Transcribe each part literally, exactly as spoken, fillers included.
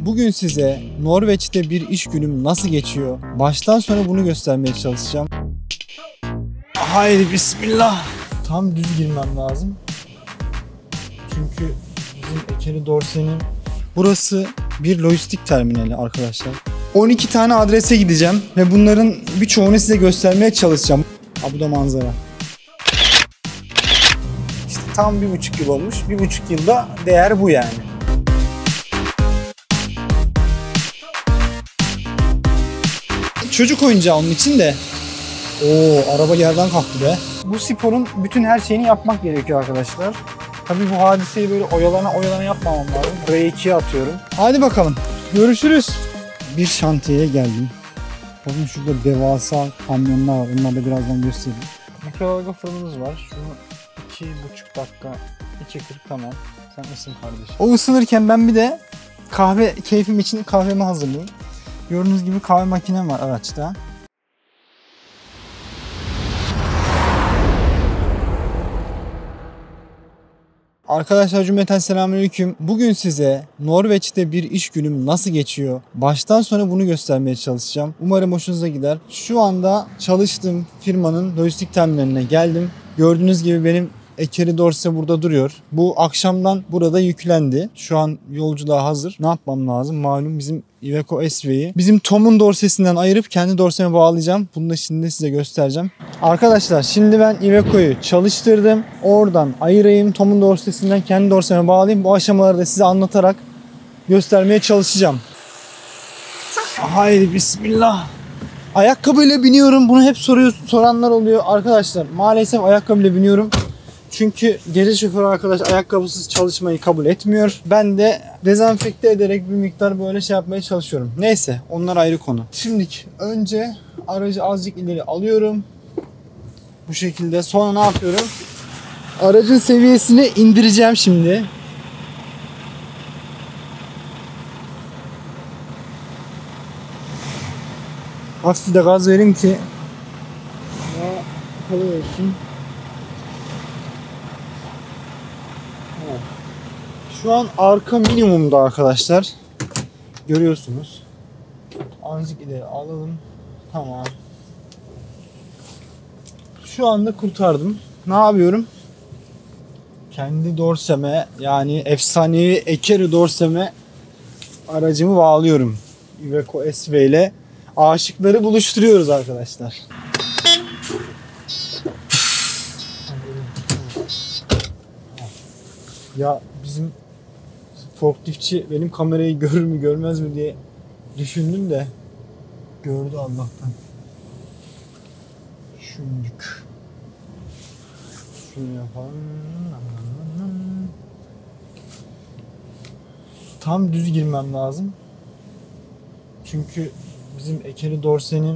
Bugün size Norveç'te bir iş günüm nasıl geçiyor? Baştan sona bunu göstermeye çalışacağım. Haydi bismillah. Tam düz girmem lazım. Çünkü bizim Ekeli Dorse'nin burası bir lojistik terminali arkadaşlar. on iki tane adrese gideceğim ve bunların birçoğunu size göstermeye çalışacağım. Ha, bu da manzara. İşte tam bir buçuk yıl olmuş. Bir buçuk yılda değer bu yani. Çocuk oyuncağı onun için de. Oo, araba yerden kalktı be. Bu sporun bütün her şeyini yapmak gerekiyor arkadaşlar. Tabii bu hadiseyi böyle oyalana oyalana yapmamam lazım. R ikiye atıyorum. Hadi bakalım. Görüşürüz. Bir şantiyeye geldim. Bakın şurada devasa kamyonlar var. Onları da birazdan göstereyim. Mikrodalga fırınımız var. Şunu iki buçuk dakika, iki kırk tamam. Sen ısın kardeşim. O ısınırken ben bir de kahve keyfim için kahvemi hazırlayayım. Gördüğünüz gibi kahve makinem var araçta. Arkadaşlar cümleten selamünaleyküm. Bugün size Norveç'te bir iş günüm nasıl geçiyor? Baştan sona bunu göstermeye çalışacağım. Umarım hoşunuza gider. Şu anda çalıştığım firmanın lojistik terminaline geldim. Gördüğünüz gibi benim Ekeli Dorse burada duruyor. Bu akşamdan burada yüklendi. Şu an yolculuğa hazır. Ne yapmam lazım? Malum bizim Iveco S V'yi bizim Tom'un dorsesinden ayırıp kendi dorseme bağlayacağım. Bunu da şimdi size göstereceğim. Arkadaşlar şimdi ben Iveco'yu çalıştırdım. Oradan ayırayım. Tom'un dorsesinden kendi dorseme bağlayayım. Bu aşamaları da size anlatarak göstermeye çalışacağım. Haydi bismillah. Ayakkabıyla biniyorum. Bunu hep soruyor, soranlar oluyor. Arkadaşlar maalesef ayakkabıyla biniyorum. Çünkü gece şoförü arkadaş ayakkabısız çalışmayı kabul etmiyor. Ben de dezenfekte ederek bir miktar böyle şey yapmaya çalışıyorum. Neyse onlar ayrı konu. Şimdilik önce aracı azıcık ileri alıyorum. Bu şekilde. Sonra ne yapıyorum? Aracın seviyesini indireceğim şimdi. Hafif de gaz vereyim ki daha kolay olsun. Şu an arka minimumda arkadaşlar. Görüyorsunuz. Azıcık ileri alalım. Tamam. Şu anda kurtardım. Ne yapıyorum? Kendi dorseme yani efsanevi Ekeli Dorse'me aracımı bağlıyorum. Iveco S V ile aşıkları buluşturuyoruz arkadaşlar. Ya bizim forkliftçi benim kamerayı görür mü görmez mi diye düşündüm de gördü Allah'tan. Şunduk. Şunu yapalım. Tam düz girmem lazım. Çünkü bizim Ekeli Dorse'nin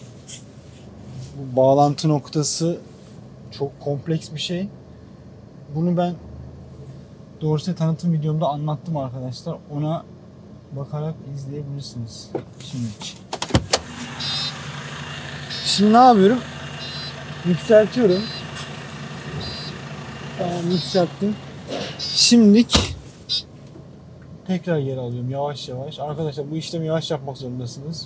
bu bağlantı noktası çok kompleks bir şey. Bunu ben Dorse tanıtım videomda anlattım arkadaşlar. Ona bakarak izleyebilirsiniz. Şimdi. Şimdi ne yapıyorum? Yükseltiyorum. Tamam yükselttim. Şimdilik tekrar geri alıyorum yavaş yavaş. Arkadaşlar bu işlemi yavaş yapmak zorundasınız.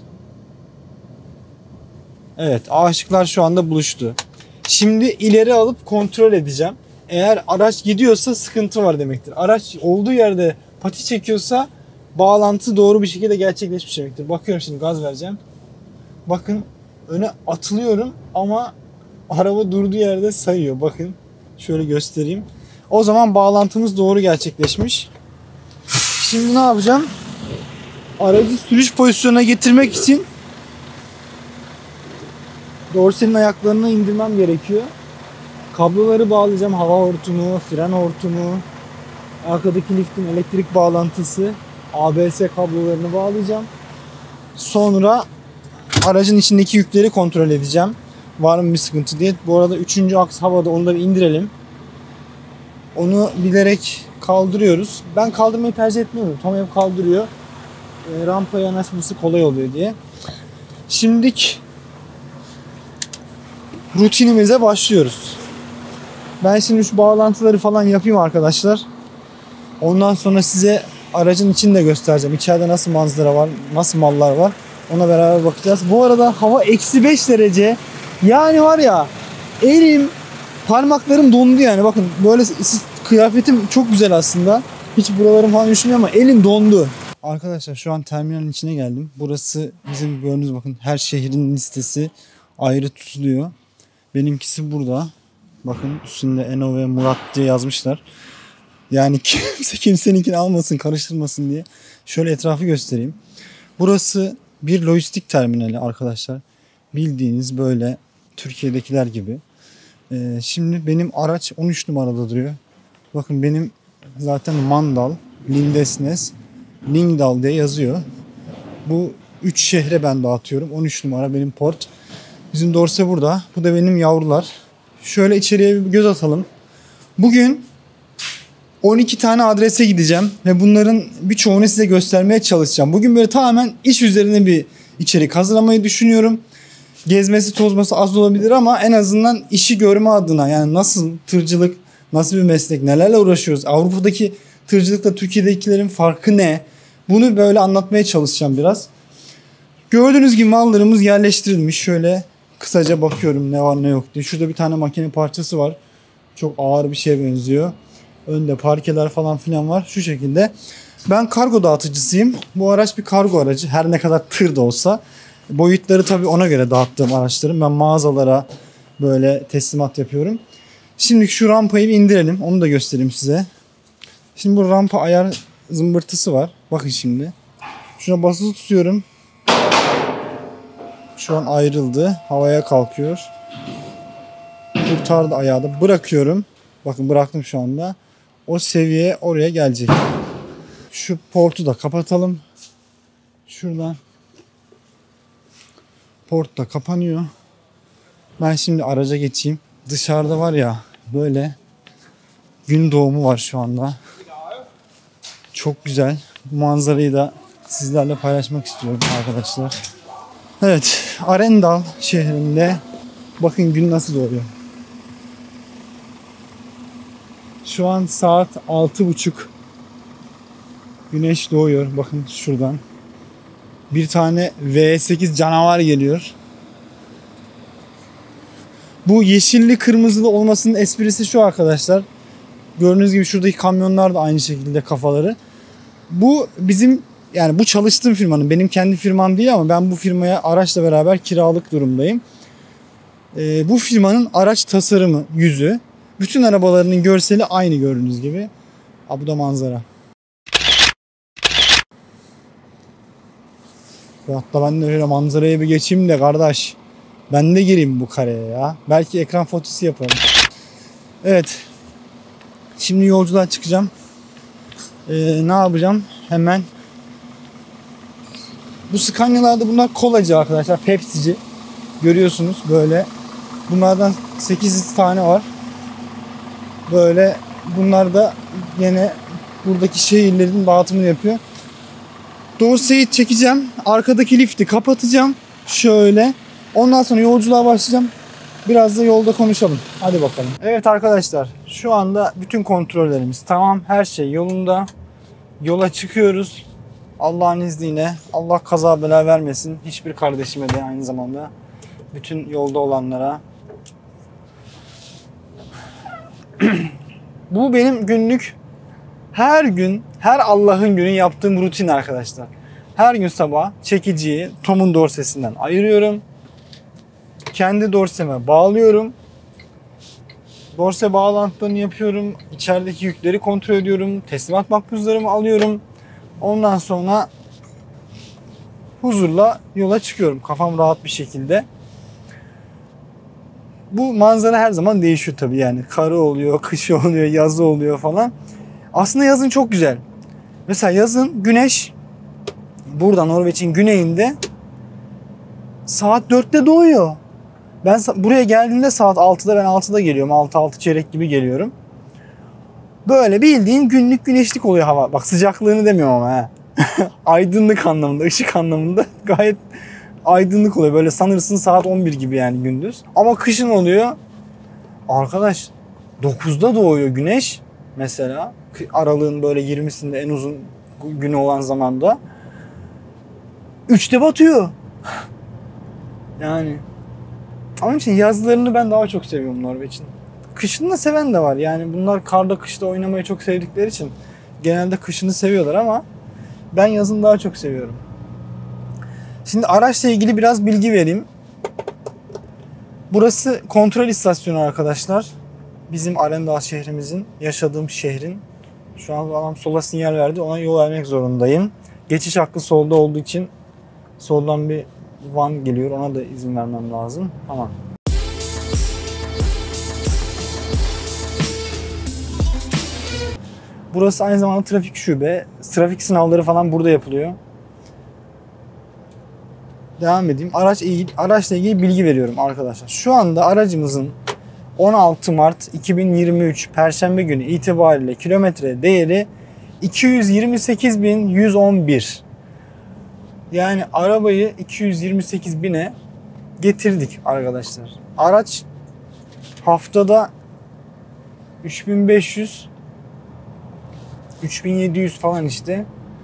Evet, aşıklar şu anda buluştu. Şimdi ileri alıp kontrol edeceğim. Eğer araç gidiyorsa sıkıntı var demektir. Araç olduğu yerde pati çekiyorsa bağlantı doğru bir şekilde gerçekleşmiş demektir. Bakıyorum şimdi gaz vereceğim. Bakın öne atılıyorum ama araba durduğu yerde sayıyor. Bakın şöyle göstereyim. O zaman bağlantımız doğru gerçekleşmiş. Şimdi ne yapacağım? Aracı sürüş pozisyonuna getirmek için dorsenin ayaklarını indirmem gerekiyor. Kabloları bağlayacağım. Hava hortumu, fren hortumu, arkadaki liftin elektrik bağlantısı, A B S kablolarını bağlayacağım. Sonra aracın içindeki yükleri kontrol edeceğim. Var mı bir sıkıntı diye. Bu arada üçüncü aks havada, onu da bir indirelim. Onu bilerek kaldırıyoruz. Ben kaldırmayı tercih etmiyorum. Tom hep kaldırıyor. E, rampaya yanaşması kolay oluyor diye. Şimdilik rutinimize başlıyoruz. Ben şimdi şu bağlantıları falan yapayım arkadaşlar. Ondan sonra size aracın içini de göstereceğim. İçeride nasıl manzara var, nasıl mallar var. Ona beraber bakacağız. Bu arada hava eksi beş derece. Yani var ya, elim, parmaklarım dondu yani. Bakın böyle kıyafetim çok güzel aslında. Hiç buralarım falan üşümüyor ama elim dondu. Arkadaşlar şu an terminalin içine geldim. Burası bizim gördüğünüz, bakın her şehrin listesi ayrı tutuluyor. Benimkisi burada. Bakın üstünde Eno ve Murat diye yazmışlar. Yani kimse kimseninkini almasın, karıştırmasın diye. Şöyle etrafı göstereyim. Burası bir lojistik terminali arkadaşlar. Bildiğiniz böyle Türkiye'dekiler gibi. Ee, şimdi benim araç on üç numarada duruyor. Bakın benim zaten Mandal, Lindesnes, Lingdal diye yazıyor. Bu üç şehre ben dağıtıyorum. on üç numara benim port. Bizim dorse burada. Bu da benim yavrular. Şöyle içeriye bir göz atalım. Bugün on iki tane adrese gideceğim ve bunların birçoğunu size göstermeye çalışacağım. Bugün böyle tamamen iş üzerine bir içerik hazırlamayı düşünüyorum. Gezmesi tozması az olabilir ama en azından işi görme adına, yani nasıl tırcılık, nasıl bir meslek, nelerle uğraşıyoruz, Avrupa'daki tırcılıkla Türkiye'dekilerin farkı ne, bunu böyle anlatmaya çalışacağım biraz. Gördüğünüz gibi mallarımız yerleştirilmiş. Şöyle kısaca bakıyorum ne var ne yok diye. Şurada bir tane makine parçası var. Çok ağır bir şeye benziyor. Önde parkeler falan filan var. Şu şekilde. Ben kargo dağıtıcısıyım. Bu araç bir kargo aracı. Her ne kadar tır da olsa. Boyutları tabii ona göre dağıttığım araçlarım. Ben mağazalara böyle teslimat yapıyorum. Şimdi şu rampayı bir indirelim. Onu da göstereyim size. Şimdi bu rampa ayar zımbırtısı var. Bakın şimdi. Şuna basılı tutuyorum. Şu an ayrıldı. Havaya kalkıyor. Kurtardı ayağı da. Bırakıyorum. Bakın bıraktım şu anda. O seviye oraya gelecek. Şu portu da kapatalım. Şuradan. Port da kapanıyor. Ben şimdi araca geçeyim. Dışarıda var ya böyle gün doğumu var şu anda. Çok güzel. Bu manzarayı da sizlerle paylaşmak istiyorum arkadaşlar. Evet, Arendal şehrinde bakın gün nasıl doğuyor. Şu an saat altı buçuk. Güneş doğuyor. Bakın şuradan. Bir tane V sekiz canavar geliyor. Bu yeşilli kırmızılı olmasının esprisi şu arkadaşlar. Gördüğünüz gibi şuradaki kamyonlar da aynı şekilde kafaları. Bu bizim, yani bu çalıştığım firmanın, benim kendi firmam değil ama ben bu firmaya araçla beraber kiralık durumdayım. Ee, bu firmanın araç tasarımı, yüzü. Bütün arabalarının görseli aynı gördüğünüz gibi. Ha, bu da manzara. Hatta ben de öyle manzaraya bir geçeyim de kardeş. Ben de gireyim bu kareye ya. Belki ekran fotosu yaparım. Evet. Şimdi yolculuğa çıkacağım. Ee, ne yapacağım? Hemen. Bu Scania'larda bunlar kolacı arkadaşlar. Pepsi'ci. Görüyorsunuz böyle. Bunlardan sekiz tane var. Böyle bunlar da yine buradaki şehirlerin dağıtımını yapıyor. Dorseyi çekeceğim. Arkadaki lifti kapatacağım. Şöyle. Ondan sonra yolculuğa başlayacağım. Biraz da yolda konuşalım. Hadi bakalım. Evet arkadaşlar. Şu anda bütün kontrollerimiz tamam. Her şey yolunda. Yola çıkıyoruz. Allah'ın izniyle. Allah kaza bela vermesin. Hiçbir kardeşime de aynı zamanda. Bütün yolda olanlara. Bu benim günlük, her gün, her Allah'ın günü yaptığım rutin arkadaşlar. Her gün sabah çekiciyi Tom'un dorsesinden ayırıyorum. Kendi dorseme bağlıyorum. Dorse bağlantılarını yapıyorum. İçerideki yükleri kontrol ediyorum. Teslimat makbuzlarımı alıyorum. Ondan sonra huzurla yola çıkıyorum. Kafam rahat bir şekilde. Bu manzara her zaman değişiyor tabii yani. Karı oluyor, kışı oluyor, yazı oluyor falan. Aslında yazın çok güzel. Mesela yazın güneş burada Norveç'in güneyinde saat dörtte doğuyor. Ben buraya geldiğimde saat altıda, ben altıda geliyorum. altı altı çeyrek gibi geliyorum. Böyle bildiğin günlük güneşlik oluyor hava. Bak sıcaklığını demiyorum ama he. Aydınlık anlamında, ışık anlamında gayet aydınlık oluyor. Böyle sanırsın saat on bir gibi yani gündüz. Ama kışın oluyor. Arkadaş dokuzda doğuyor güneş. Mesela aralığın böyle yirmisinde en uzun günü olan zamanda üçte batıyor. Yani onun için yazlarını ben daha çok seviyorum Norveç'in. Kışını da seven de var. Yani bunlar karda kışta oynamayı çok sevdikleri için genelde kışını seviyorlar ama ben yazın daha çok seviyorum. Şimdi araçla ilgili biraz bilgi vereyim. Burası kontrol istasyonu arkadaşlar. Bizim Arendal şehrimizin, yaşadığım şehrin. Şu an adam sola sinyal verdi. Ona yol vermek zorundayım. Geçiş hakkı solda olduğu için soldan bir van geliyor. Ona da izin vermem lazım. Tamam. Burası aynı zamanda trafik şube. Trafik sınavları falan burada yapılıyor. Devam edeyim. Araç ilgili, araçla ilgili bilgi veriyorum arkadaşlar. Şu anda aracımızın on altı Mart iki bin yirmi üç Perşembe günü itibariyle kilometre değeri iki yüz yirmi sekiz bin yüz on bir. Yani arabayı iki yüz yirmi sekiz bine getirdik arkadaşlar. Araç haftada üç bin beş yüz üç bin yedi yüz falan işte.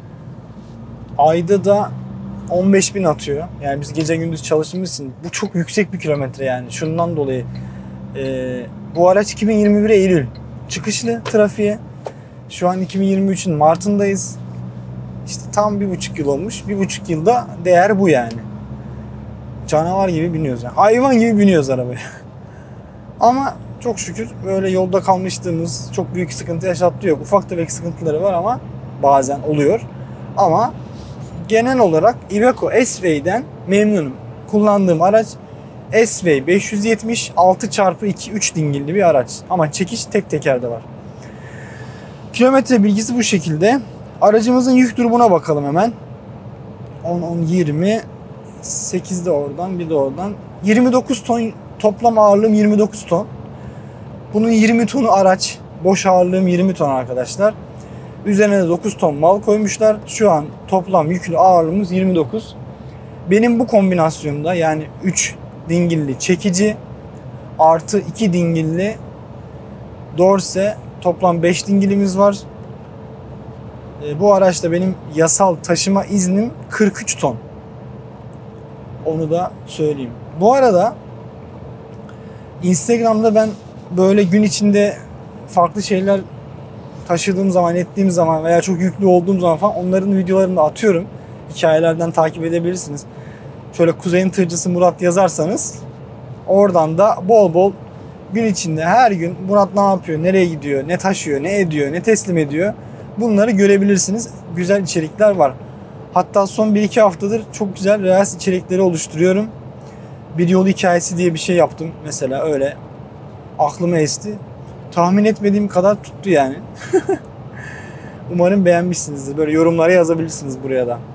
Ayda da on beş bin atıyor. Yani biz gece gündüz çalıştığımız için bu çok yüksek bir kilometre yani. Şundan dolayı e, bu araç iki bin yirmi bir Eylül çıkışlı trafiğe. Şu an iki bin yirmi üçün Mart'ındayız. İşte tam bir buçuk yıl olmuş. Bir buçuk yılda değer bu yani. Canavar gibi biniyoruz yani. Hayvan gibi biniyoruz arabaya. Ama çok şükür böyle yolda kalmışlığımız çok büyük sıkıntı yaşattığı yok. Ufak tefek sıkıntıları var ama bazen oluyor. Ama genel olarak Iveco S-Way'den memnunum. Kullandığım araç S-Way beş yüz yetmiş altı çarpı iki üç dingilli bir araç. Ama çekiş tek tekerde var. Kilometre bilgisi bu şekilde. Aracımızın yük durumuna bakalım hemen. on, on, yirmi, sekiz de oradan, bir de oradan. yirmi dokuz ton toplam ağırlığım yirmi dokuz ton. Bunun yirmi tonu araç. Boş ağırlığım yirmi ton arkadaşlar. Üzerine de dokuz ton mal koymuşlar. Şu an toplam yüklü ağırlığımız yirmi dokuz. Benim bu kombinasyonda yani üç dingilli çekici artı iki dingilli dorse toplam beş dingilimiz var. Bu araçta benim yasal taşıma iznim kırk üç ton. Onu da söyleyeyim. Bu arada Instagram'da ben böyle gün içinde farklı şeyler taşıdığım zaman, ettiğim zaman veya çok yüklü olduğum zaman falan onların videolarını da atıyorum. Hikayelerden takip edebilirsiniz. Şöyle Kuzey'in tırcısı Murat yazarsanız oradan da bol bol gün içinde her gün Murat ne yapıyor, nereye gidiyor, ne taşıyor, ne ediyor, ne teslim ediyor bunları görebilirsiniz. Güzel içerikler var. Hatta son bir iki haftadır çok güzel Reels içerikleri oluşturuyorum. Bir yol hikayesi diye bir şey yaptım mesela öyle. Aklıma esti. Tahmin etmediğim kadar tuttu yani. Umarım beğenmişsinizdir. Böyle yorumlara yazabilirsiniz buraya da.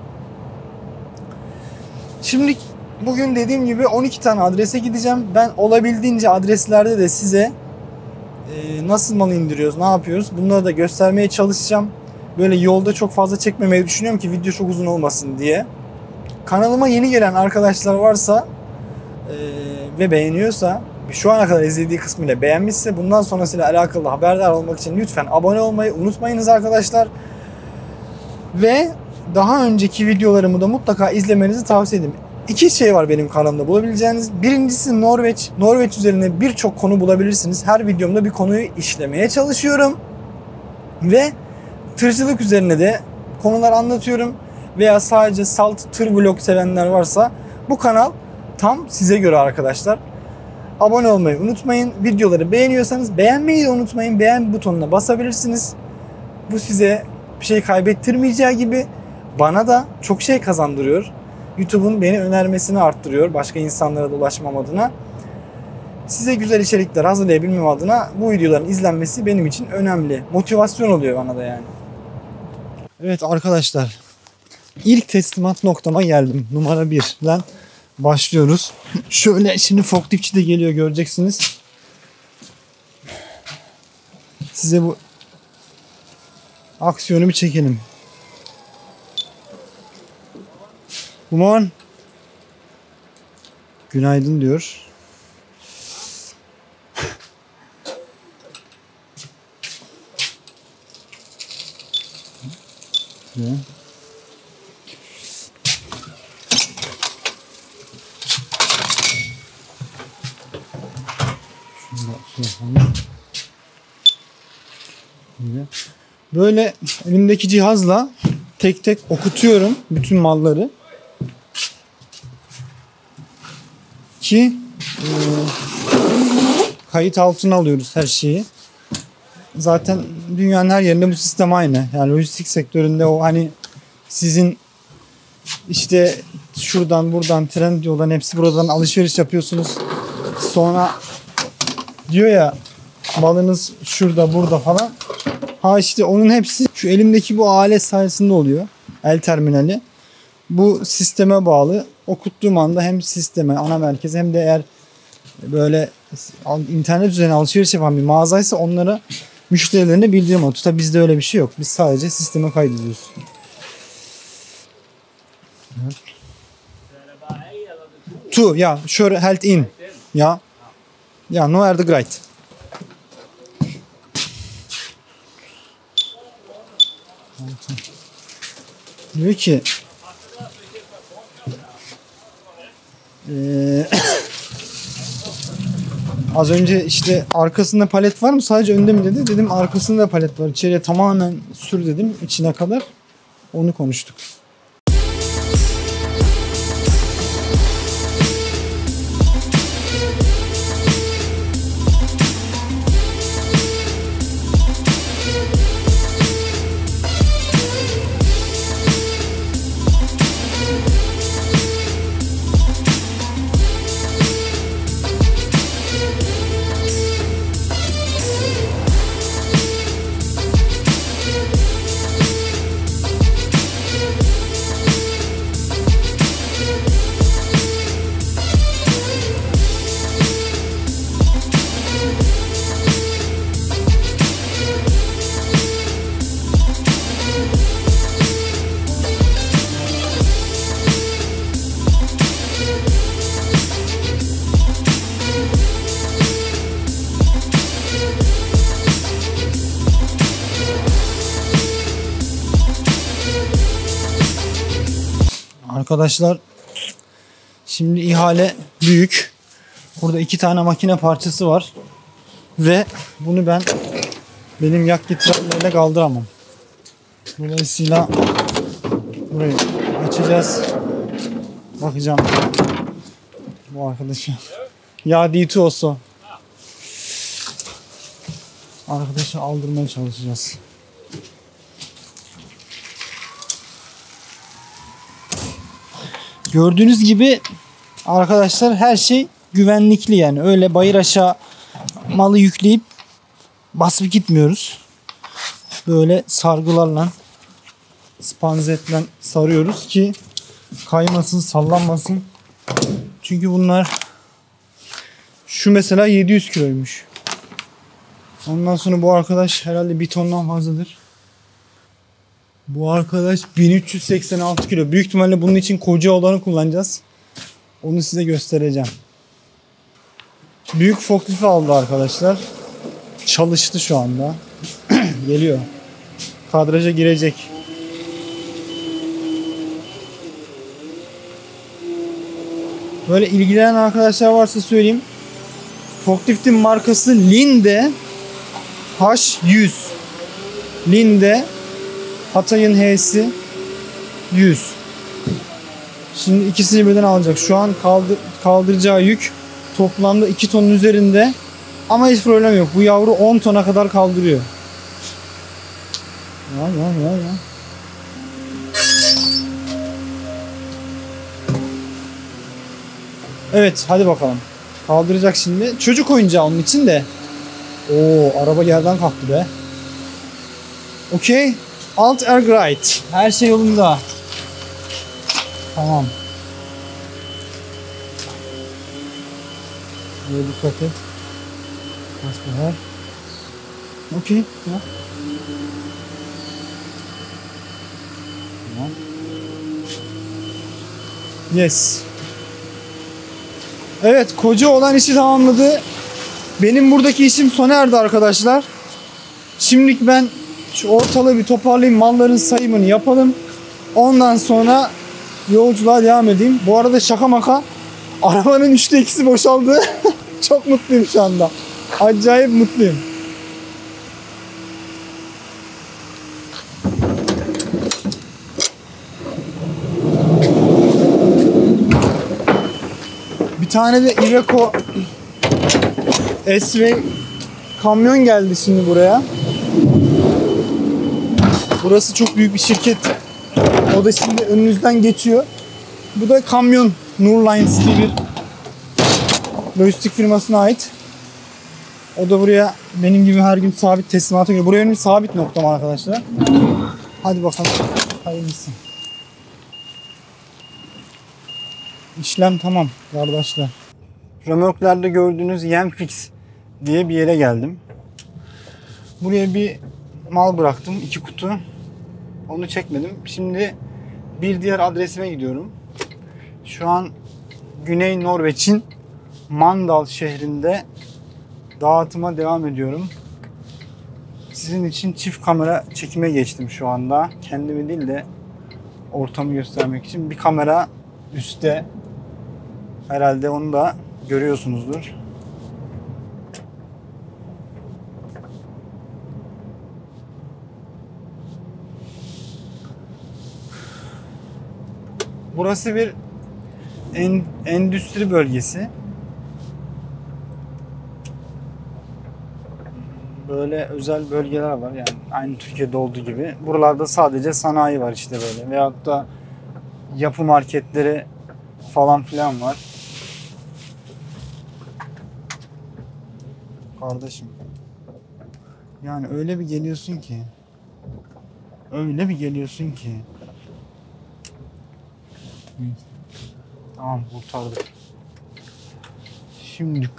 Şimdi bugün dediğim gibi on iki tane adrese gideceğim. Ben olabildiğince adreslerde de size e, nasıl mal indiriyoruz, ne yapıyoruz bunları da göstermeye çalışacağım. Böyle yolda çok fazla çekmemeyi düşünüyorum ki video çok uzun olmasın diye. Kanalıma yeni gelen arkadaşlar varsa e, ve beğeniyorsa, şu ana kadar izlediği kısmıyla beğenmişse bundan sonrasıyla alakalı haberdar olmak için lütfen abone olmayı unutmayınız arkadaşlar. Ve daha önceki videolarımı da mutlaka izlemenizi tavsiye ederim. İki şey var benim kanalımda bulabileceğiniz. Birincisi Norveç. Norveç üzerine birçok konu bulabilirsiniz. Her videomda bir konuyu işlemeye çalışıyorum. Ve tırcılık üzerine de konular anlatıyorum. Veya sadece salt tır vlog sevenler varsa bu kanal tam size göre arkadaşlar. Abone olmayı unutmayın. Videoları beğeniyorsanız beğenmeyi de unutmayın. Beğen butonuna basabilirsiniz. Bu size bir şey kaybettirmeyeceği gibi bana da çok şey kazandırıyor. YouTube'un beni önermesini arttırıyor başka insanlara da ulaşmam adına. Size güzel içerikler hazırlayabilmem adına bu videoların izlenmesi benim için önemli. Motivasyon oluyor bana da yani. Evet arkadaşlar. İlk teslimat noktama geldim. Numara birden başlıyoruz. Şöyle şimdi forkliftçi de geliyor göreceksiniz. Size bu aksiyonu bir çekelim. Uman. Günaydın diyor. Şöyle. Böyle elimdeki cihazla tek tek okutuyorum bütün malları ki e, kayıt altına alıyoruz her şeyi. Zaten dünyanın her yerinde bu sistem aynı. Yani lojistik sektöründe o hani sizin işte şuradan buradan Trendyol'dan hepsi buradan alışveriş yapıyorsunuz. Sonra diyor ya malınız şurada burada falan. Ha işte onun hepsi şu elimdeki bu alet sayesinde oluyor. El terminali. Bu sisteme bağlı. Okuttuğum anda hem sisteme, ana merkeze hem de eğer böyle internet üzerine alışveriş yapan bir mağazaysa onlara müşterilerine bildirim atıyor. Tabii bizde öyle bir şey yok. Biz sadece sisteme kaydediyoruz. Evet. To, ya, sure, health in. Ya. Ya, no are the great. Diyor ki ee, az önce işte arkasında palet var mı sadece önde mi dedi. Dedim arkasında palet var. İçeriye tamamen sür dedim içine kadar. Onu konuştuk. Arkadaşlar şimdi ihale büyük. Burada iki tane makine parçası var. Ve bunu ben benim yak getirenlerle kaldıramam. Dolayısıyla burayı açacağız. Bakacağım. Bu arkadaşa. Ya D iki olsa. Arkadaşı aldırmaya çalışacağız. Gördüğünüz gibi arkadaşlar her şey güvenlikli yani. Öyle bayır aşağı malı yükleyip basıp gitmiyoruz. Böyle sargılarla, spanzetle sarıyoruz ki kaymasın, sallanmasın. Çünkü bunlar şu mesela yedi yüz kiloymuş. Ondan sonra bu arkadaş herhalde bir tondan fazladır. Bu arkadaş bin üç yüz seksen altı kilo. Büyük ihtimalle bunun için koca olanı kullanacağız. Onu size göstereceğim. Büyük forklift aldı arkadaşlar. Çalıştı şu anda. Geliyor. Kadraja girecek. Böyle ilgilenen arkadaşlar varsa söyleyeyim. Forkliftin markası Linde H yüz. Linde Hatay'ın H'si yüz. Şimdi ikisini birden alacak. Şu an kaldır, kaldıracağı yük toplamda iki tonun üzerinde. Ama hiç problem yok. Bu yavru on tona kadar kaldırıyor. Ya ya ya ya. Evet hadi bakalım. Kaldıracak şimdi. Çocuk oyuncağı onun için de. Oo araba yerden kalktı be. Okey. Alt air glide. Her şey yolunda. Tamam. Böyle dikkat et. Nasıl okey. Tamam. Tamam. Yes. Evet, koca olan işi tamamladı. Benim buradaki işim sona erdi arkadaşlar. Şimdilik ben Şu ortalığı bir toparlayayım. Malların sayımını yapalım. Ondan sonra yolculuğa devam edeyim. Bu arada şaka maka arabanın üçte ikisi boşaldı. Çok mutluyum şu anda. Acayip mutluyum. Bir tane de Iveco S-Way kamyon geldi şimdi buraya. Burası çok büyük bir şirket. O da şimdi önünüzden geçiyor. Bu da kamyon. Nurlines diye bir lojistik firmasına ait. O da buraya benim gibi her gün sabit teslimata geliyor. Buraya benim sabit noktam arkadaşlar. Hadi bakalım. Hayırlısı. İşlem tamam kardeşler. Römorklerde gördüğünüz Yemfix diye bir yere geldim. Buraya bir mal bıraktım. iki kutu. Onu çekmedim. Şimdi bir diğer adresime gidiyorum. Şu an Güney Norveç'in Mandal şehrinde dağıtıma devam ediyorum. Sizin için çift kamera çekime geçtim şu anda. Kendimi değil de ortamı göstermek için. Bir kamera üstte. Herhalde onu da görüyorsunuzdur. Burası bir en, endüstri bölgesi. Böyle özel bölgeler var yani aynı Türkiye'de olduğu gibi. Buralarda sadece sanayi var işte böyle. Veyahut da yapı marketleri falan filan var. Kardeşim. Yani öyle bir geliyorsun ki. Öyle bir geliyorsun ki. Tamam kurtardık. Şimdi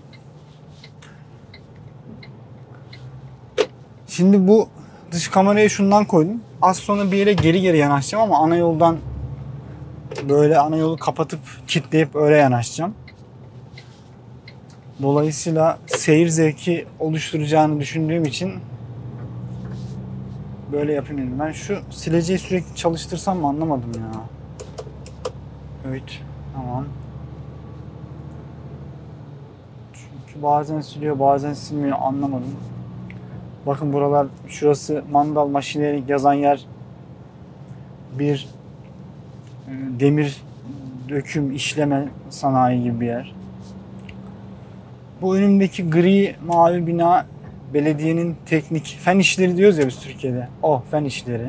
Şimdi bu dış kamerayı şundan koydum. Az sonra bir yere geri geri yanaşacağım ama ana yoldan böyle ana yolu kapatıp kilitleyip öyle yanaşacağım. Dolayısıyla seyir zevki oluşturacağını düşündüğüm için böyle yapayım dedim. Ben şu sileceği sürekli çalıştırsam mı anlamadım ya. Evet, tamam. Çünkü bazen siliyor, bazen silmiyor, anlamadım. Bakın buralar, şurası Mandal Machinery yazan yer bir demir döküm işleme sanayi gibi bir yer. Bu önümdeki gri mavi bina belediyenin teknik fen işleri diyoruz ya biz Türkiye'de. O fen işleri.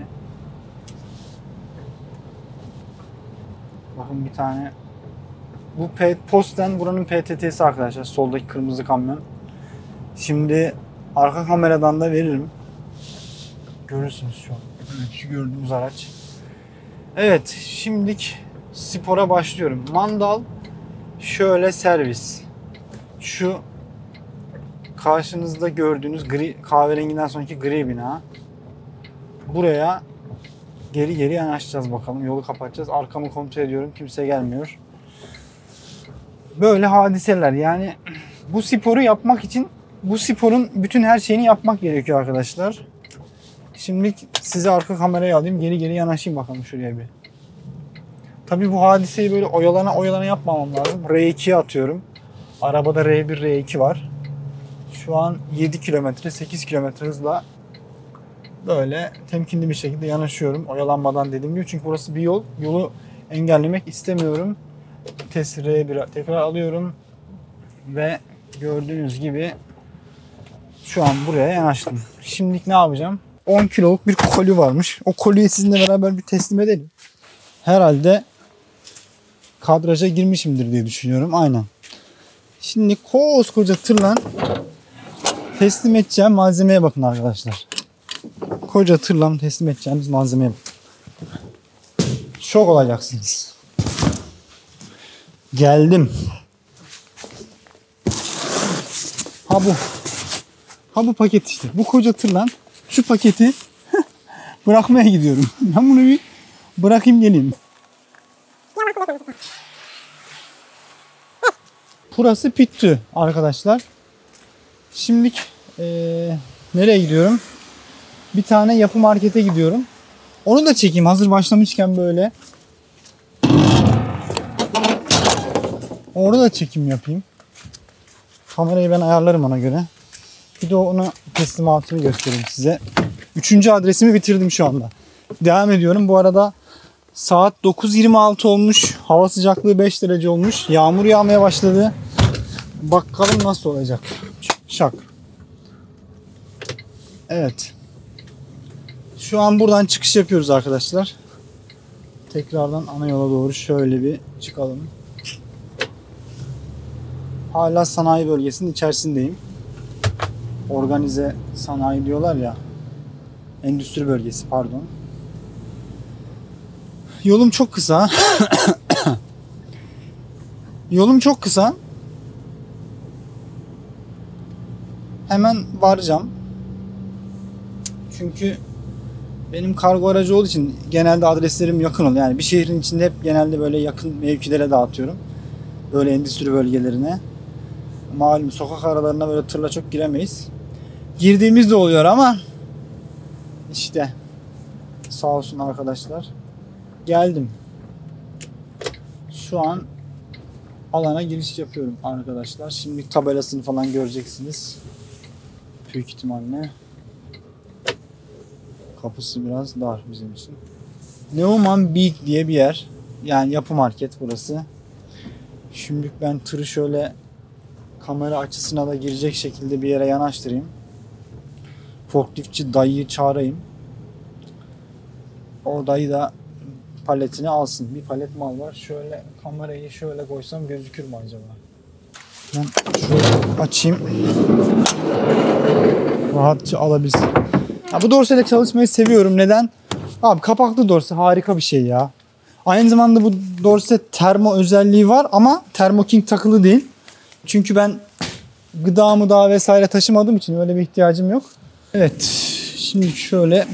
Bakın bir tane. Bu Posten buranın P T T'si arkadaşlar. Soldaki kırmızı kamyon. Şimdi arka kameradan da veririm. Görürsünüz şu an. Şu gördüğünüz araç. Evet, şimdilik spora başlıyorum. Mandal şöyle servis. Şu karşınızda gördüğünüz gri, kahverenginden sonraki gri bina. Buraya geri geri yanaşacağız bakalım. Yolu kapatacağız. Arkamı kontrol ediyorum. Kimse gelmiyor. Böyle hadiseler. Yani bu sporu yapmak için bu sporun bütün her şeyini yapmak gerekiyor arkadaşlar. Şimdi size arka kamerayı alayım. Geri geri yanaşayım bakalım şuraya bir. Tabii bu hadiseyi böyle oyalana oyalana yapmamam lazım. R iki'ye atıyorum. Arabada R bir, R iki var. Şu an yedi kilometre, sekiz kilometre hızla böyle temkinli bir şekilde yanaşıyorum. Oyalanmadan dediğim gibi. Çünkü burası bir yol. Yolu engellemek istemiyorum. Vites R bir'e tekrar alıyorum. Ve gördüğünüz gibi şu an buraya yanaştım. Şimdilik ne yapacağım? on kiloluk bir koli varmış. O koliyi sizinle beraber bir teslim edelim. Herhalde kadraja girmişimdir diye düşünüyorum. Aynen. Şimdi koskoca tırla teslim edeceğim malzemeye bakın arkadaşlar. Koca tırla teslim edeceğimiz malzemeye bakın. Şok olacaksınız. Geldim. Ha bu. Ha bu paket işte. Bu koca tırla şu paketi bırakmaya gidiyorum. Ben bunu bir bırakayım geleyim. Burası Pittü arkadaşlar. Şimdilik ee, nereye gidiyorum? bir tane yapı markete gidiyorum. Onu da çekeyim hazır başlamışken böyle. Orada da çekim yapayım. Kamerayı ben ayarlarım ona göre. Bir de ona teslimatını göstereyim size. Üçüncü adresimi bitirdim şu anda. Devam ediyorum. Bu arada saat dokuz yirmi altı olmuş. Hava sıcaklığı beş derece olmuş. Yağmur yağmaya başladı. Bakalım nasıl olacak. Şak. Evet. Şu an buradan çıkış yapıyoruz arkadaşlar. Tekrardan ana yola doğru şöyle bir çıkalım. Hala sanayi bölgesinin içerisindeyim. Organize sanayi diyorlar ya. Endüstri bölgesi pardon. Yolum çok kısa. Yolum çok kısa. Hemen varacağım. Çünkü benim kargo aracı olduğu için genelde adreslerim yakın oluyor. Yani bir şehrin içinde hep genelde böyle yakın mevkilere dağıtıyorum. Böyle endüstri bölgelerine. Malum sokak aralarına böyle tırla çok giremeyiz. Girdiğimiz de oluyor ama işte sağ olsun arkadaşlar. Geldim. Şu an alana giriş yapıyorum arkadaşlar. Şimdi tabelasını falan göreceksiniz. Büyük ihtimalle. Kapısı biraz dar bizim için. Neumann Beek diye bir yer. Yani yapı market burası. Şimdi ben tırı şöyle kamera açısına da girecek şekilde bir yere yanaştırayım. Forkliftçi dayıyı çağırayım. O dayı da paletini alsın. Bir palet mal var. Şöyle kamerayı şöyle koysam gözükür mü acaba? Ben şöyle açayım. Rahatça alabilsin. Ya bu dorseyle çalışmayı seviyorum. Neden? Abi kapaklı dorse harika bir şey ya. Aynı zamanda bu dorse termo özelliği var ama Thermo King takılı değil. Çünkü ben gıda mıda vesaire taşımadığım için öyle bir ihtiyacım yok. Evet. Şimdi şöyle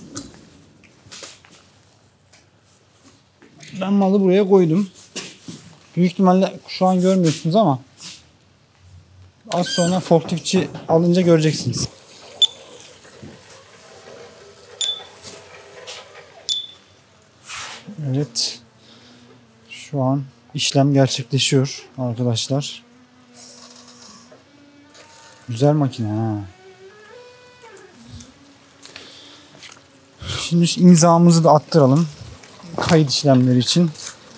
ben malı buraya koydum. Büyük ihtimalle şu an görmüyorsunuz ama az sonra forkliftçi alınca göreceksiniz. Evet. Şu an işlem gerçekleşiyor arkadaşlar. Güzel makine ha. Şimdi imzamızı da attıralım. Kayıt işlemleri için.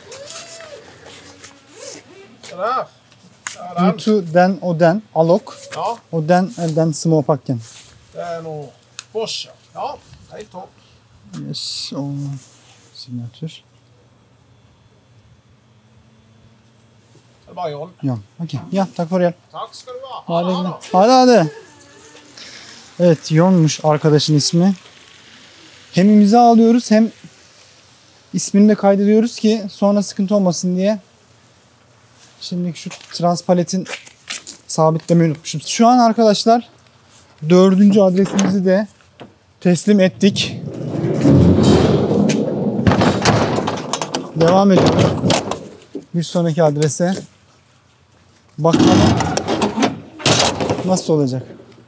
Utu den o den alok. Ja. O den den små pakken. Det är nog Bosch. Ja, hej topp. Yes, o signatür. Det är bara John. Ja, okej. Ja, tack för hjälp. Tack ska du ha. Hadi gidelim. Hadi hadi. Evet, Yon'muş arkadaşın ismi. Hem imza alıyoruz hem ismini de kaydediyoruz ki sonra sıkıntı olmasın diye. Şimdi şu transpaletin sabitlemeyi unutmuşum. Şu an arkadaşlar dördüncü adresimizi de teslim ettik. Devam ediyorum. Bir sonraki adrese. Bakalım nasıl olacak.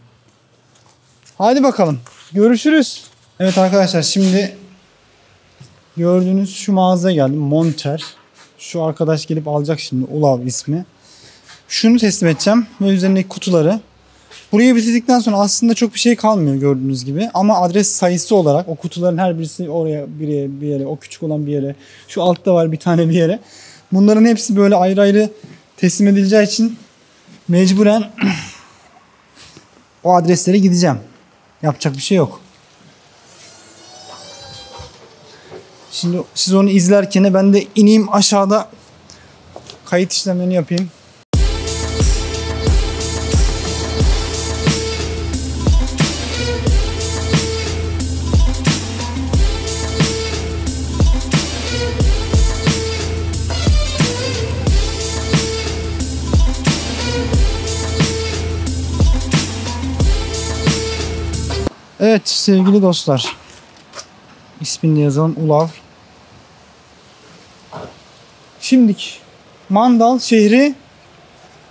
Hadi bakalım. Görüşürüz. Evet arkadaşlar şimdi gördüğünüz şu mağazaya geldim. Monter. Şu arkadaş gelip alacak şimdi. Ulav ismi. Şunu teslim edeceğim ve üzerindeki kutuları. Burayı bitirdikten sonra aslında çok bir şey kalmıyor gördüğünüz gibi. Ama adres sayısı olarak o kutuların her birisi oraya bir yere, bir yere, o küçük olan bir yere. Şu altta var bir tane bir yere. Bunların hepsi böyle ayrı ayrı teslim edileceği için mecburen o adreslere gideceğim. Yapacak bir şey yok. Şimdi siz onu izlerken ben de ineyim aşağıda kayıt işlemlerini yapayım. Evet sevgili dostlar. İsmini de yazalım. Ulav. Şimdik Mandal şehri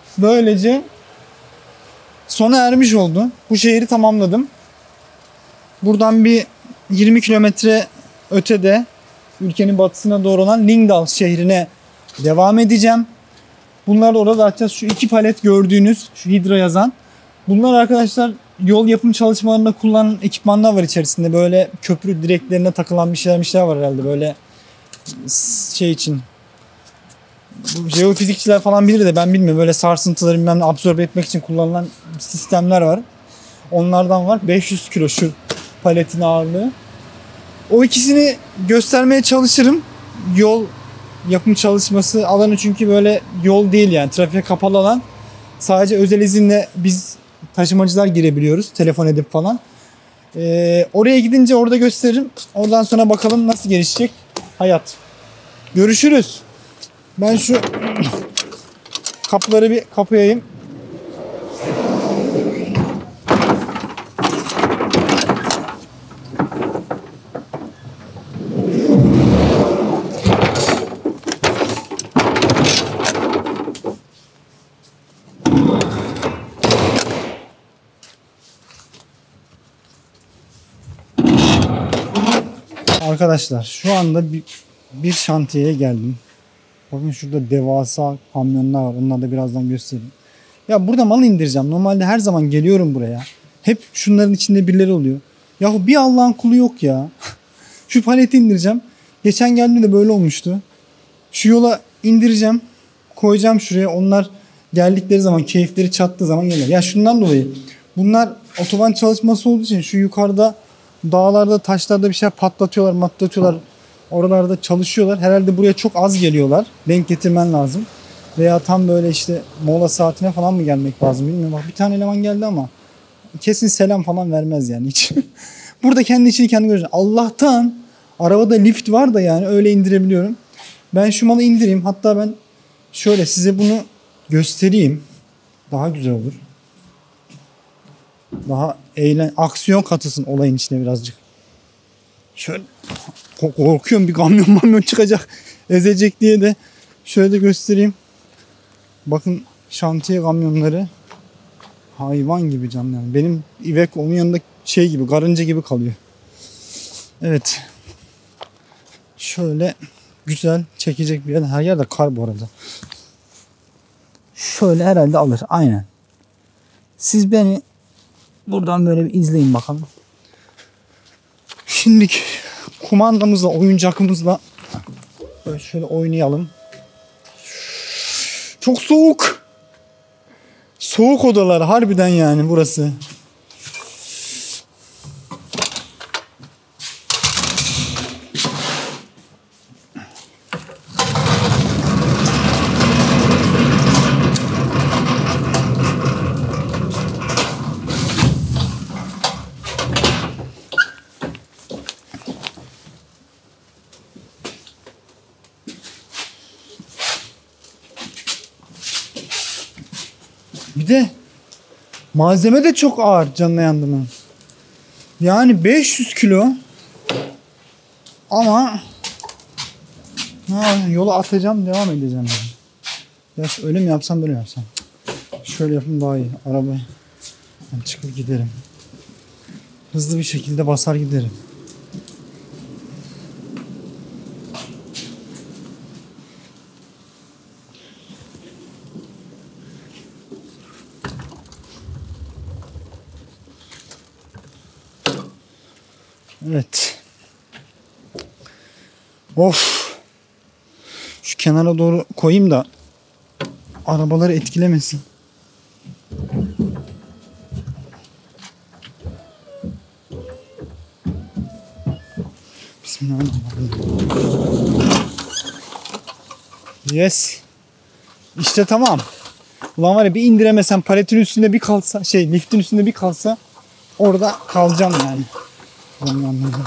böylece sona ermiş oldu. Bu şehri tamamladım. Buradan bir yirmi kilometre ötede ülkenin batısına doğru olan Lyngdal şehrine devam edeceğim. Bunlar da orada açacağız. Şu iki palet gördüğünüz, şu Hydra yazan. Bunlar arkadaşlar yol yapım çalışmalarında kullanılan ekipmanlar var içerisinde. Böyle köprü direklerine takılan bir şeyler, bir şeyler var herhalde. Böyle şey için. Bu jeofizikçiler falan bilir de ben bilmiyorum. Böyle sarsıntıları bilmem ne absorbe etmek için kullanılan sistemler var. Onlardan var. beş yüz kilo şu paletin ağırlığı. O ikisini göstermeye çalışırım. Yol yapım çalışması alanı çünkü böyle yol değil yani. Trafiğe kapalı alan. Sadece özel izinle biz taşımacılar girebiliyoruz. Telefon edip falan. Ee, oraya gidince orada gösteririm. Oradan sonra bakalım nasıl gelişecek hayat. Görüşürüz. Ben şu kapıları bir kapayayım. Arkadaşlar şu anda bir, bir şantiyeye geldim. Bakın şurada devasa kamyonlar var. Onları da birazdan göstereyim. Ya burada mal indireceğim. Normalde her zaman geliyorum buraya. Hep şunların içinde birileri oluyor. Yahu bir Allah'ın kulu yok ya. Şu paleti indireceğim. Geçen geldiğimde de böyle olmuştu. Şu yola indireceğim. Koyacağım şuraya. Onlar geldikleri zaman, keyifleri çattığı zaman gelir. Ya şundan dolayı. Bunlar otoban çalışması olduğu için şu yukarıda dağlarda, taşlarda bir şey patlatıyorlar, patlatıyorlar. Oralarda çalışıyorlar. Herhalde buraya çok az geliyorlar. Denk getirmen lazım. Veya tam böyle işte mola saatine falan mı gelmek lazım bilmiyorum. Bak bir tane eleman geldi ama kesin selam falan vermez yani hiç. Burada kendi içini kendi göreceksin. Allah'tan arabada lift var da yani öyle indirebiliyorum. Ben şu malı indireyim. Hatta ben şöyle size bunu göstereyim. Daha güzel olur. Daha eğlen, aksiyon katılsın olayın içine birazcık. Şöyle korkuyorum bir kamyon kamyon çıkacak ezecek diye de şöyle de göstereyim. Bakın şantiye kamyonları hayvan gibi canım yani. Benim Iveco onun yanında şey gibi karınca gibi kalıyor. Evet. Şöyle güzel çekecek bir yer. Her yerde kar bu arada. Şöyle herhalde alır. Aynen. Siz beni buradan böyle bir izleyin bakalım. Şimdi kumandamızla, oyuncakımızla böyle şöyle oynayalım. Çok soğuk. Soğuk odalar harbiden yani burası. Bir de malzeme de çok ağır canına yandım. Yani beş yüz kilo ama ha, yola atacağım devam edeceğim. Yani. Ya öyle mi yapsam böyle yapsam. Şöyle yapayım daha iyi. Arabaya yani çıkıp giderim. Hızlı bir şekilde basar giderim. Evet. Of. Şu kenara doğru koyayım da arabaları etkilemesin. Bismillahirrahmanirrahim. Yes. İşte tamam. Ulan var ya bir indiremesem paletin üstünde bir kalsa şey liftin üstünde bir kalsa orada kalacağım yani. Anladım.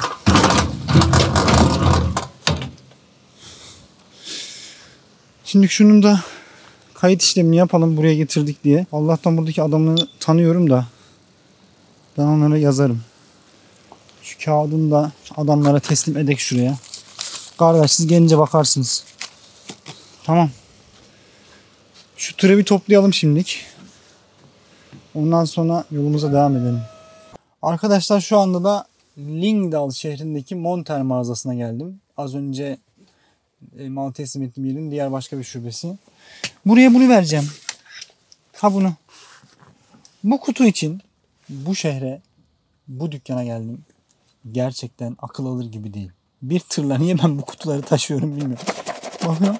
Şimdi şunun da kayıt işlemini yapalım buraya getirdik diye. Allah'tan buradaki adamını tanıyorum da ben onlara yazarım. Şu kağıdını da adamlara teslim edek şuraya. Kardeş siz gelince bakarsınız. Tamam. Şu tırı bir toplayalım şimdilik. Ondan sonra yolumuza devam edelim. Arkadaşlar şu anda da Lyngdal şehrindeki Monter mağazasına geldim. Az önce e, mal teslim ettiğim yerin diğer başka bir şubesi. Buraya bunu vereceğim. Ha bunu. Bu kutu için bu şehre, bu dükkana geldim. Gerçekten akıl alır gibi değil. Bir tırla niye ben bu kutuları taşıyorum bilmiyorum. Bakıyorum.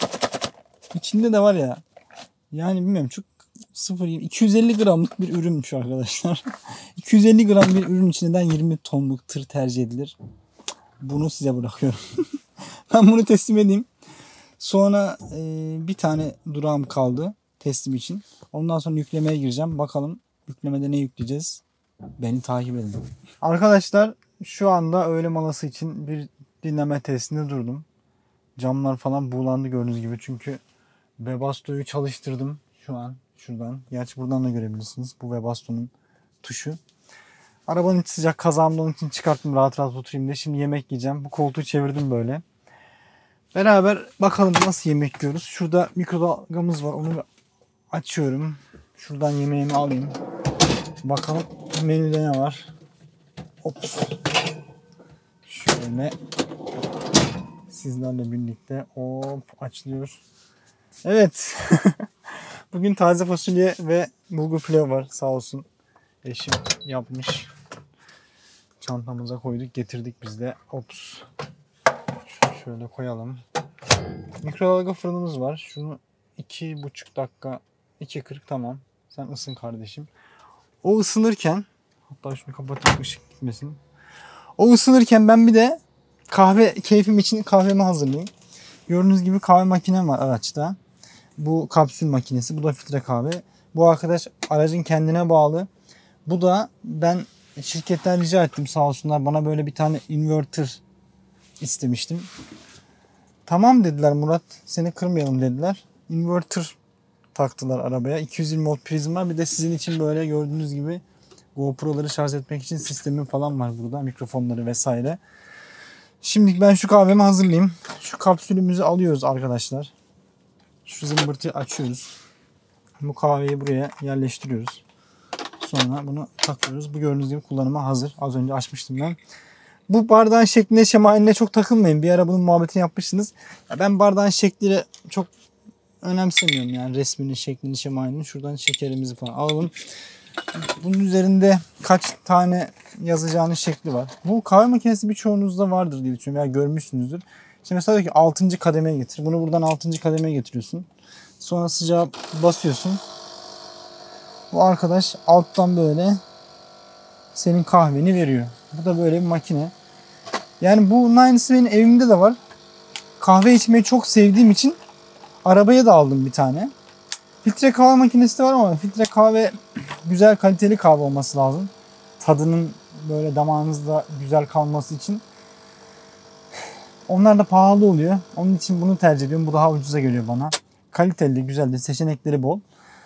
İçinde de var ya. Yani bilmiyorum çok sıfır iki yüz elli gramlık bir ürünmüş arkadaşlar. iki yüz elli gram bir ürün için neden yirmi tonluk tır tercih edilir? Bunu size bırakıyorum. Ben bunu teslim edeyim. Sonra e, bir tane durağım kaldı teslim için. Ondan sonra yüklemeye gireceğim. Bakalım yüklemede ne yükleyeceğiz? Beni takip edin. Arkadaşlar şu anda öğle molası için bir dinleme testinde durdum. Camlar falan buğulandı gördüğünüz gibi. Çünkü Webasto'yu çalıştırdım şu an şuradan. Gerçi buradan da görebilirsiniz. Bu Webasto'nun tuşu. Arabanın içi sıcak, kazağımda onun için çıkarttım rahat rahat oturayım diye. Şimdi yemek yiyeceğim. Bu koltuğu çevirdim böyle. Beraber bakalım nasıl yemek yiyoruz. Şurada mikrodalgamız var. Onu açıyorum. Şuradan yemeğimi alayım. Bakalım menüde ne var. Ops. Şöyle sizlerle birlikte hop açılıyor. Evet. Bugün taze fasulye ve bulgur pilavı var. Sağ olsun eşim yapmış. Çantamıza koyduk, getirdik biz de. Ops. Şöyle koyalım. Mikrodalga fırınımız var. Şunu iki buçuk dakika, iki kırk tamam. Sen ısın kardeşim. O ısınırken, hatta şunu kapatayım ışık gitmesin. O ısınırken ben bir de kahve keyfim için kahvemi hazırlayayım. Gördüğünüz gibi kahve makinem var araçta. Bu kapsül makinesi. Bu da filtre kahve. Bu arkadaş aracın kendine bağlı. Bu da ben şirketten rica ettim sağ olsunlar. Bana böyle bir tane inverter istemiştim. Tamam dediler Murat. Seni kırmayalım dediler. Inverter taktılar arabaya. iki yüz yirmi volt prizm var. Bir de sizin için böyle gördüğünüz gibi GoPro'ları şarj etmek için sistemi falan var burada. Mikrofonları vesaire. Şimdi ben şu kahvemi hazırlayayım. Şu kapsülümüzü alıyoruz arkadaşlar. Şu zımbırtıyı açıyoruz. Bu kahveyi buraya yerleştiriyoruz. Sonra bunu takıyoruz. Bu gördüğünüz gibi kullanıma hazır. Az önce açmıştım ben. Bu bardağın şekline şemaline çok takılmayın. Bir ara bunun muhabbetini yapmışsınız. Ya ben bardağın şekliyle çok önemsemiyorum yani resminin şeklini şemalini. Şuradan şekerimizi falan alalım. Bunun üzerinde kaç tane yazacağının şekli var. Bu kahve makinesi birçoğunuzda vardır diye düşünüyorum veya görmüşsünüzdür. Şimdi mesela diyor ki altıncı kademeye getir. Bunu buradan altıncı kademeye getiriyorsun. Sonra sıcağı basıyorsun. Bu arkadaş alttan böyle senin kahveni veriyor. Bu da böyle bir makine. Yani bunun aynısı benim evimde de var. Kahve içmeyi çok sevdiğim için arabaya da aldım bir tane. Filtre kahve makinesi de var ama filtre kahve güzel kaliteli kahve olması lazım. Tadının böyle damağınızda güzel kalması için. Onlar da pahalı oluyor. Onun için bunu tercih ediyorum. Bu daha ucuza geliyor bana. Kaliteli, güzel de seçenekleri bol.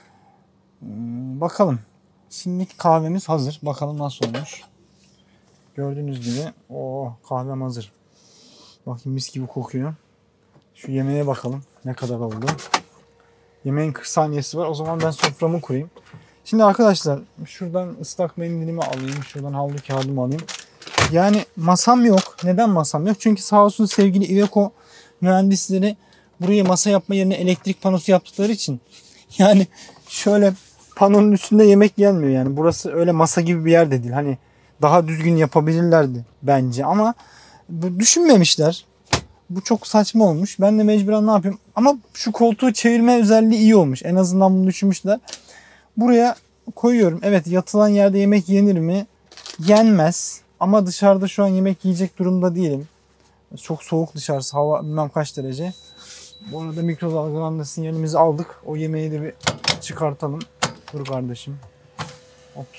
Hmm, bakalım. Şimdiki kahvemiz hazır. Bakalım nasıl olmuş. Gördüğünüz gibi o kahvem hazır. Bakın mis gibi kokuyor. Şu yemeğe bakalım ne kadar oldu. Yemeğin kırk saniyesi var. O zaman ben soframı kurayım. Şimdi arkadaşlar şuradan ıslak mendilimi alayım. Şuradan havlu kağıdımı alayım. Yani masam yok. Neden masam yok? Çünkü sağ olsun sevgili Iveco mühendisleri buraya masa yapma yerine elektrik panosu yaptıkları için yani şöyle panonun üstünde yemek yenmiyor yani. Burası öyle masa gibi bir yer de değil. Hani daha düzgün yapabilirlerdi bence ama bu düşünmemişler. Bu çok saçma olmuş. Ben de mecburen ne yapayım? Ama şu koltuğu çevirme özelliği iyi olmuş. En azından bunu düşünmüşler. Buraya koyuyorum. Evet yatılan yerde yemek yenir mi? Yenmez. Ama dışarıda şu an yemek yiyecek durumda değilim. Çok soğuk dışarısı. Hava bilmem kaç derece. Bu arada mikrodalgadan sinyalimizi aldık. O yemeği de bir çıkartalım. Dur kardeşim. Ops.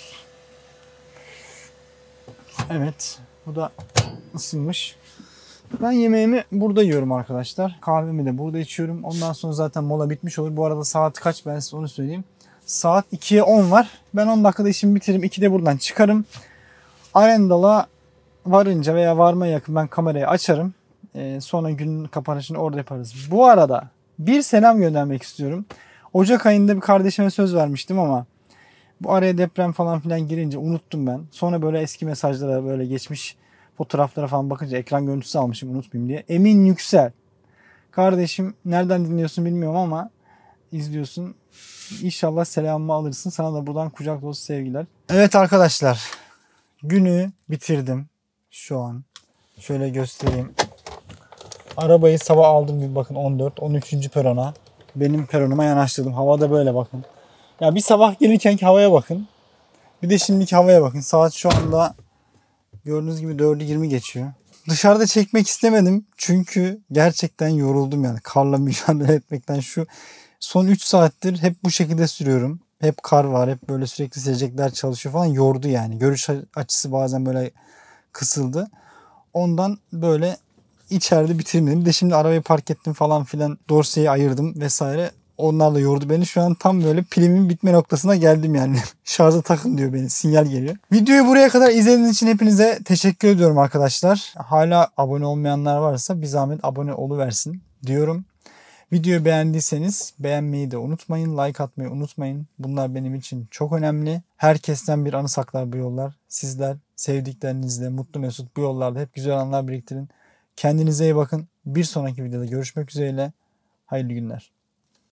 Evet. Bu da ısınmış. Ben yemeğimi burada yiyorum arkadaşlar. Kahvemi de burada içiyorum. Ondan sonra zaten mola bitmiş olur. Bu arada saat kaç ben size onu söyleyeyim. Saat ikiye on var. Ben on dakikada işimi bitiririm. ikide buradan çıkarım. Arendal'a varınca veya varmaya yakın ben kamerayı açarım. Ee, sonra günün kapanışını orada yaparız. Bu arada bir selam göndermek istiyorum. Ocak ayında bir kardeşime söz vermiştim ama Bu araya deprem falan filan girince unuttum ben. Sonra böyle eski mesajlara, böyle geçmiş fotoğraflara falan bakınca ekran görüntüsü almışım unutmayayım diye. Emin Yüksel. Kardeşim nereden dinliyorsun bilmiyorum ama izliyorsun. İnşallah selamımı alırsın. Sana da buradan kucak dolusu sevgiler. Evet arkadaşlar. Günü bitirdim. Şu an. Şöyle göstereyim. Arabayı sabah aldım bir bakın on dört on üçüncü perona. Benim peronuma yanaştırdım. Havada böyle bakın. Ya bir sabah gelirkenki havaya bakın. Bir de şimdiki havaya bakın. Saat şu anda gördüğünüz gibi dördü yirmi geçiyor. Dışarıda çekmek istemedim. Çünkü gerçekten yoruldum yani. Karla mücadele etmekten şu son üç saattir hep bu şekilde sürüyorum. Hep kar var. Hep böyle sürekli silecekler çalışıyor falan. Yordu yani. Görüş açısı bazen böyle kısıldı. Ondan böyle içeride bitirmedim. Bir de şimdi arabayı park ettim falan filan. Dorseyi ayırdım vesaire. Onlar da yordu beni. Şu an tam böyle pilimin bitme noktasına geldim yani. Şarja takın diyor beni. Sinyal geliyor. Videoyu buraya kadar izlediğiniz için hepinize teşekkür ediyorum arkadaşlar. Hala abone olmayanlar varsa bir zahmet abone oluversin diyorum. Videoyu beğendiyseniz beğenmeyi de unutmayın. Like atmayı unutmayın. Bunlar benim için çok önemli. Herkesten bir anı saklar bu yollar. Sizler sevdiklerinizle mutlu mesut bu yollarda hep güzel anılar biriktirin. Kendinize iyi bakın. Bir sonraki videoda görüşmek üzereyle. Hayırlı günler.